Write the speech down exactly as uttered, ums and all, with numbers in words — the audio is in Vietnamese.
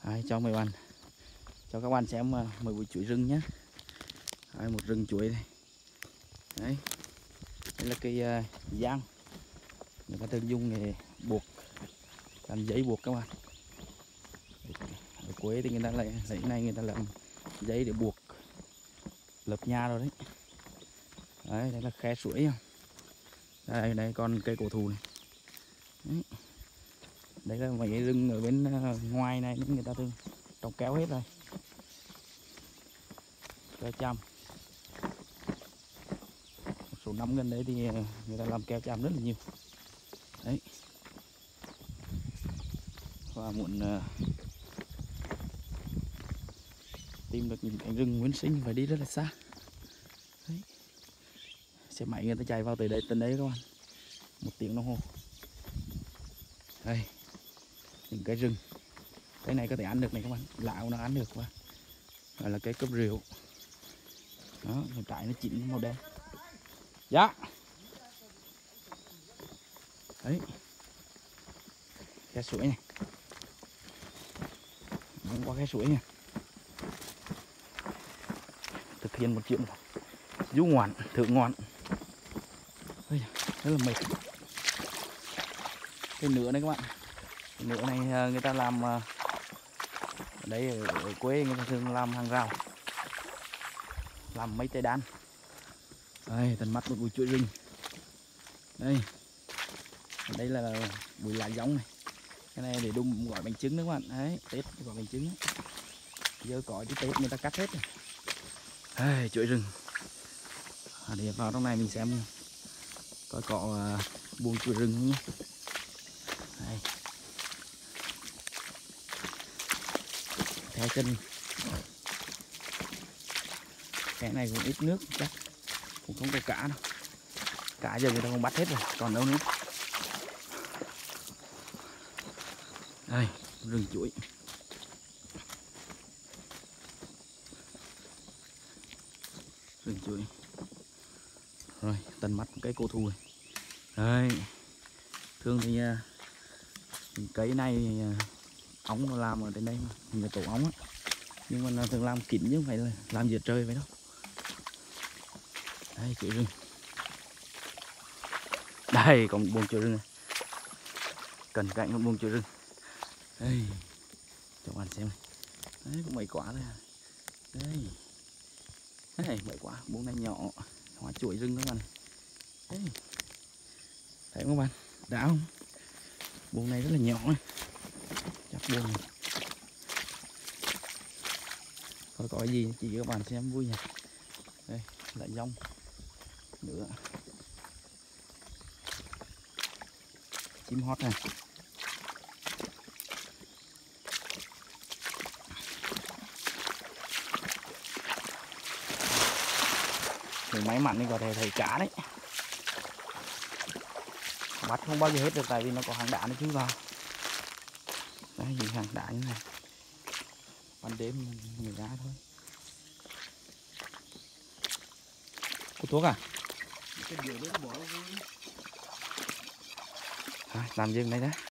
Đấy, cho mấy bạn cho các bạn xem uh, mấy buổi chuối rừng nhé. Đấy, một rừng chuối này. Đấy, đây là cây uh, giang người ta thường dùng để buộc làm giấy buộc các bạn. Ở quê thì người ta lại lấy này người ta làm giấy để buộc lập nhà rồi đấy. Đấy, đây là khe suối không? Đây, đây còn cây cổ thụ này. Đấy. Đây là mấy cái rừng ở bên ngoài này nên người ta thường trồng kéo hết rồi. Keo chăm. Một số năm gần đấy thì người ta làm keo chăm rất là nhiều. Đấy. Và muốn uh, tìm được những cánh rừng nguyên sinh phải đi rất là xa. Đấy. Xe máy người ta chạy vào tới đây tới đấy các bạn, một tiếng đồng hồ. Đây, những cái rừng, cái này có thể ăn được này các bạn, lão nó ăn được, và gọi là cây cúp rượu. Đó, trái nó chín màu đen. Dạ. Đấy, khe suối này, băng qua khe suối này, thực hiện một chuyện du ngoạn, thưởng ngoạn. Ôi, rất là mệt. Cái nửa này các bạn, cái nửa này người ta làm ở đây ở, ở quê người ta thường làm hàng rào, làm mấy trái đan. Đây, tận mắt một bụi chuối rừng. Đây, ở đây là bụi lá giống này, cái này để đun gói bánh trứng nữa các bạn. Đấy, Tết gói bánh trứng. Giờ có chứ Tết người ta cắt hết rồi. Đây, chuối rừng. À, để vào trong này mình xem coi có uh, buông chuối rừng không nhé. Đây. Theo chân cái này cũng ít nước chắc cũng không có cá đâu, cá giờ người ta không bắt hết rồi, còn đâu nữa. Đây, rừng chuối. Rừng chuối. Rồi, tận mắt cái cổ thụ này. Đây, thường thì uh, cây này uh, ống nó làm ở trên đây mà, người tổ ống á, nhưng mà nó thường làm kín chứ không phải là làm giữa trời vậy đâu. Đây, chuối rừng. Đây, còn buông chuối rừng này, cận cảnh một buông chuối rừng. Đây, cho bạn xem này. Đấy, có mấy quả thôi à. Đây, đây mấy quả, buông này nhỏ, hoa chuối rừng các bạn này. Đấy, thấy không các bạn, đã không? Buông này rất là nhỏ này, chắc buông này. Coi có gì chỉ các bạn xem vui nhỉ. Đây, lại rong nữa, chim hót này. Mình may mắn thì có thể thấy cá đấy, bắt không bao giờ hết được tại vì nó có hàng đá nó chui vào. Đây, những hàng đá như này, ban đêm mình ra thôi. Có thuốc à? À, làm gì đây đó?